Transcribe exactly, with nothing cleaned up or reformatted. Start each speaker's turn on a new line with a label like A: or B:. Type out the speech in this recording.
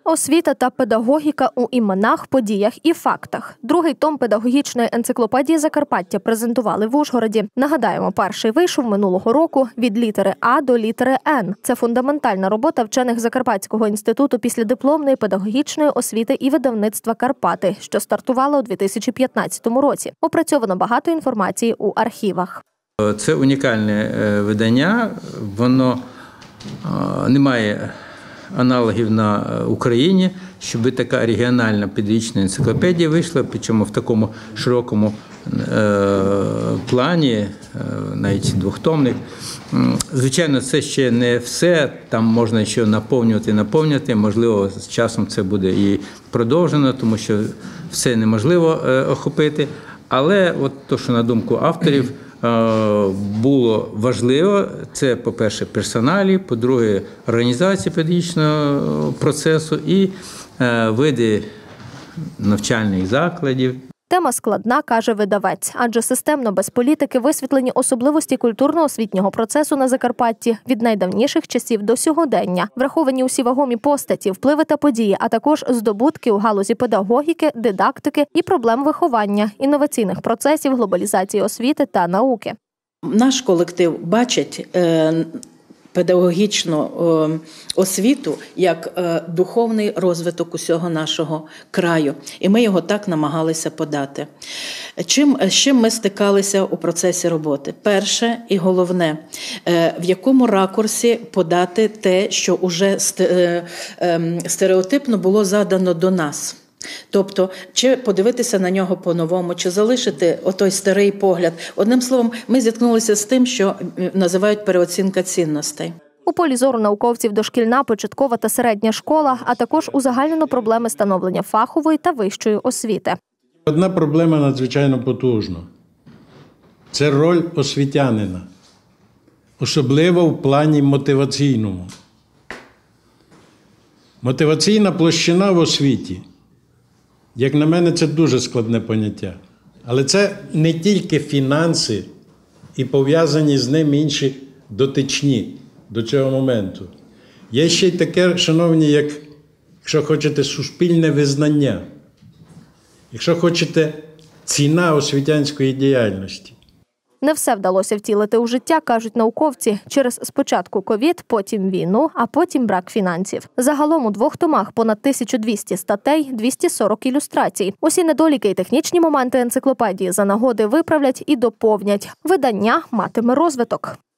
A: Освіта та педагогіка у іменах, подіях і фактах. Другий том педагогічної енциклопедії Закарпаття презентували в Ужгороді. Нагадаємо, перший вийшов минулого року від літери А до літери Н. Це фундаментальна робота вчених Закарпатського інституту післядипломної педагогічної освіти і видавництва «Карпати», що стартувало у дві тисячі п'ятнадцятому році. Опрацьовано багато інформації у архівах.
B: Це унікальне видання, воно не має аналогів на Україні, щоб така регіональна педагогічна енциклопедія вийшла, причому в такому широкому плані, навіть двохтомник. Звичайно, це ще не все, там можна ще наповнювати, наповнювати, можливо, з часом це буде і продовжено, тому що все неможливо охопити. Але от то, що на думку авторів, було важливо, це, по-перше, персоналі, по-друге, організація педагогічного процесу і види навчальних закладів.
A: Тема складна, каже видавець, адже системно без політики висвітлені особливості культурно-освітнього процесу на Закарпатті від найдавніших часів до сьогодення. Враховані усі вагомі постаті, впливи та події, а також здобутки у галузі педагогіки, дидактики і проблем виховання, інноваційних процесів, глобалізації освіти та науки.
C: Наш колектив бачить педагогічну освіту як духовний розвиток усього нашого краю. І ми його так намагалися подати. Чим, з чим ми стикалися у процесі роботи? Перше і головне, в якому ракурсі подати те, що вже стереотипно було задано до нас. Тобто, чи подивитися на нього по-новому, чи залишити отой старий погляд. Одним словом, ми зіткнулися з тим, що називають переоцінка цінностей.
A: У полі зору науковців дошкільна, початкова та середня школа, а також узагальнено проблеми становлення фахової та вищої освіти.
D: Одна проблема надзвичайно потужна. Це роль освітянина, особливо в плані мотиваційному. Мотиваційна площина в освіті, як на мене, це дуже складне поняття. Але це не тільки фінанси і пов'язані з ним інші дотичні до цього моменту. Є ще й таке, шановні, як, якщо хочете, суспільне визнання. Якщо хочете, ціна освітянської діяльності.
A: Не все вдалося втілити у життя, кажуть науковці, через спочатку ковід, потім війну, а потім брак фінансів. Загалом у двох томах понад тисяча двісті статей, двісті сорок ілюстрацій. Усі недоліки і технічні моменти енциклопедії за нагоди виправлять і доповнять. Видання матиме розвиток.